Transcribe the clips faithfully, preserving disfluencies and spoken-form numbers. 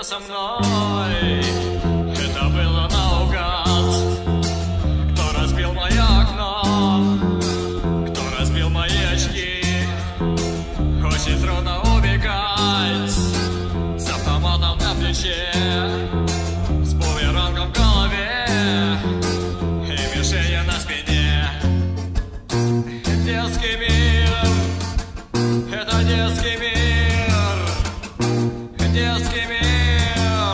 не со мной. Это было наугад. Кто разбил мое окно? Кто разбил мои очки? Очень трудно убегать с автоматом на плече, с бумерангом в голове и мишенью на спине. Детский мир, это детский мир, детский мир.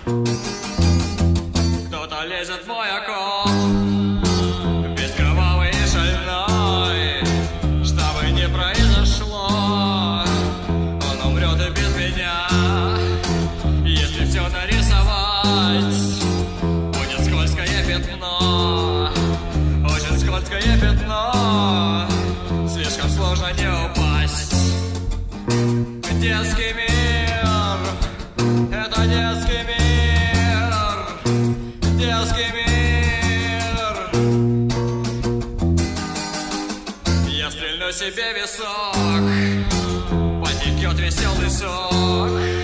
Кто-то лезет в мой окоп, весь кровавый и шальной. Что бы ни произошло, он умрет и без меня. Если все нарисовать, будет скользкое пятно, очень скользкое пятно. Слишком сложно не упасть. Детский мир, это детский мир, детский мир. Я стрельну себе в висок, потекет веселый сок.